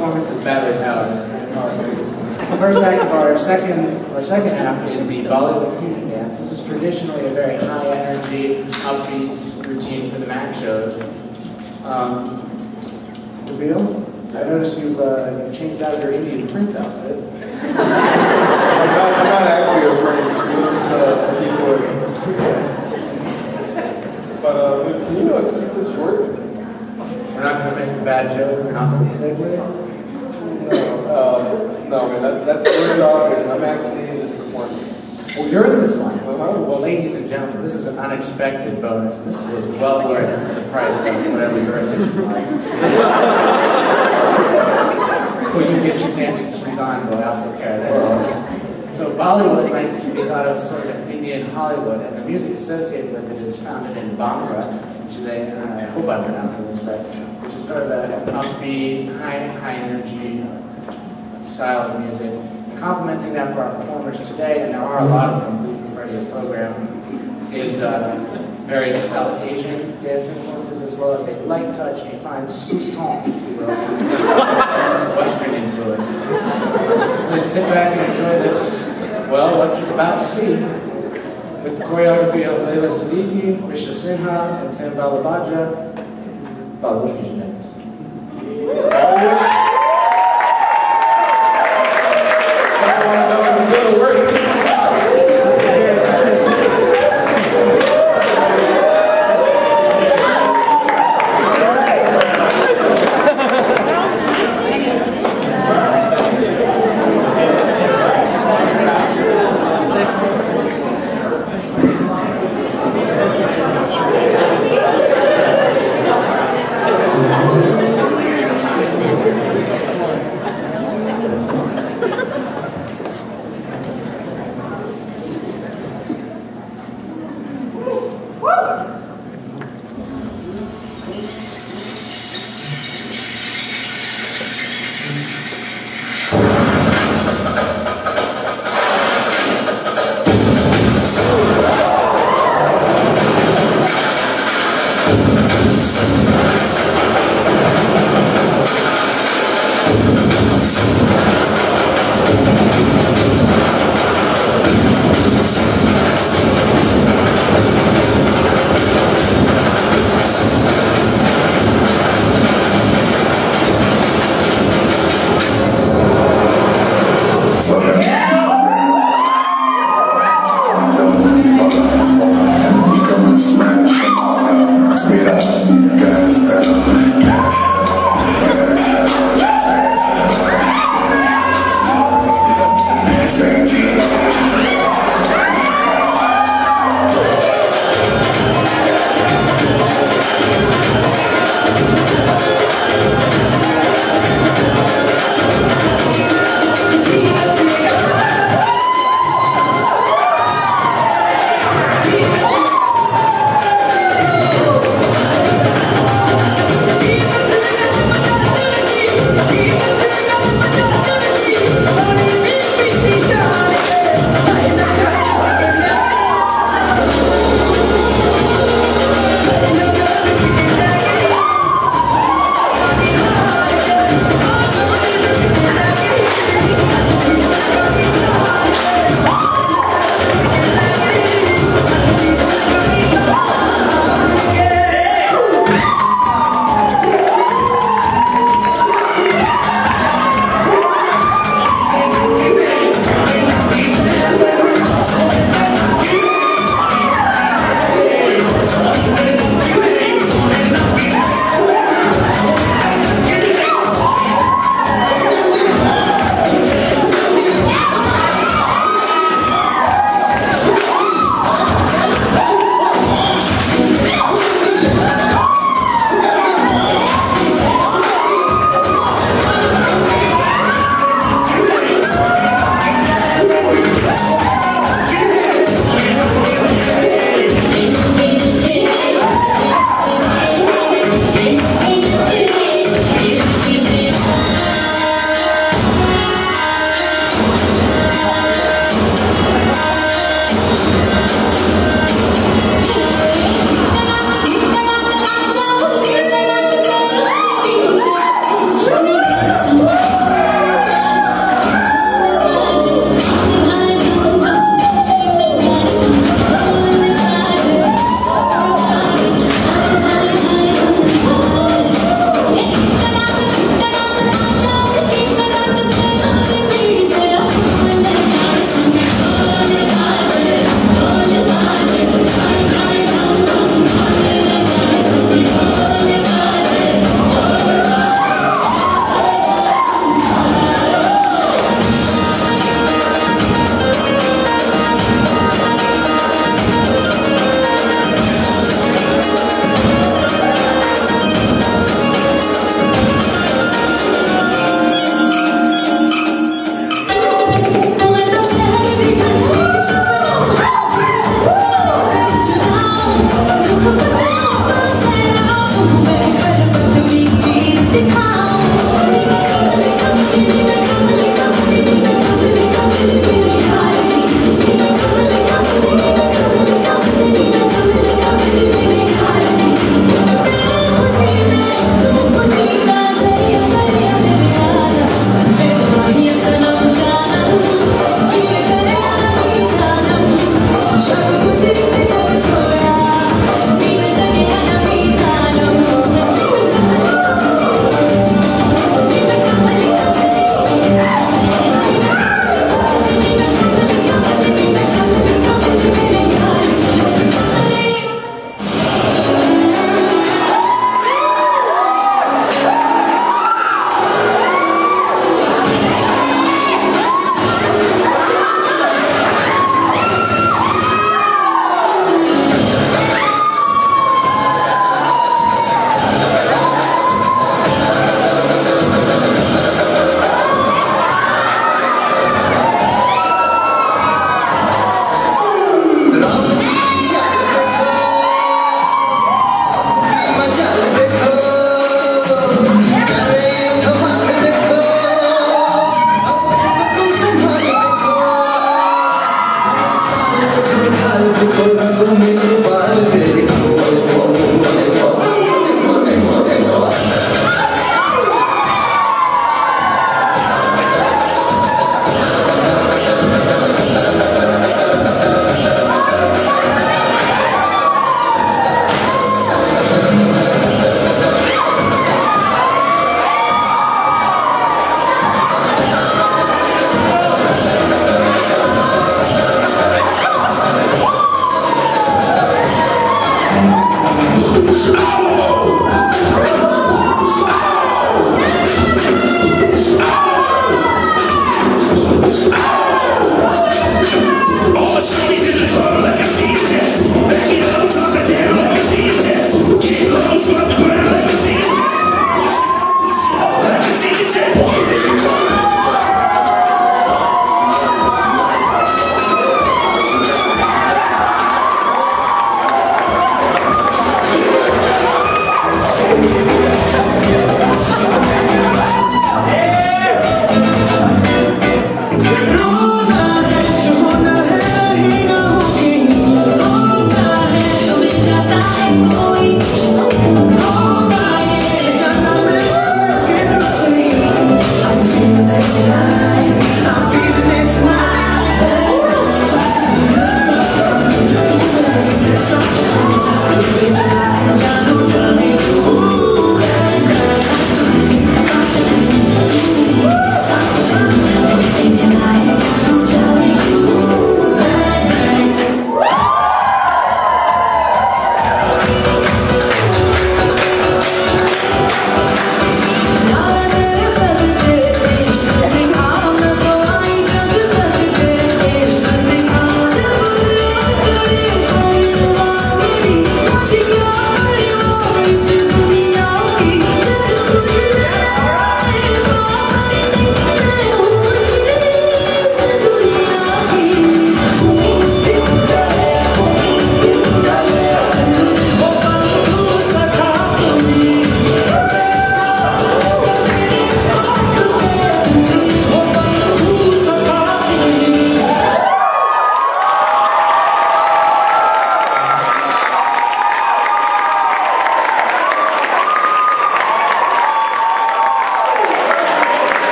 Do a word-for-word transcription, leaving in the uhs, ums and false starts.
performance is badly powered. The first act of our second, our second half is the Bollywood fusion dance. This is traditionally a very high energy, upbeat routine for the MAC shows. Um, Nabil, I noticed you've, uh, you've changed out of your Indian Prince outfit. I'm, not, I'm not actually a prince, it's just a keyboard. But uh, can you uh, keep this short? We're not going to make a bad joke, we're not going to segue. No, uh, no, man, that's that's your dog, and I'm actually in this performance. Well, you're in this one. Uh-huh. Well, ladies and gentlemen, this is an unexpected bonus. This was well worth the price of whatever your admission was. Well, you get your fancy shoes on, but I'll take care of this. So Bollywood might be thought of as sort of Indian Hollywood, and the music associated with it is founded in Bhangra, which is a, and I hope I'm pronouncing this right, which is sort of an upbeat, high, high energy style of music. Complementing that for our performers today, and there are a lot of them, please refer to your program, is uh, various South Asian dance influences, as well as a light touch, a fine sousson, if you will, Western influence. So please sit back and enjoy this, well, what you're about to see, with the choreography of Leila Siddiqui, Risha Sinha, and Sam Balabhaja, Bollywood Fusion Dance.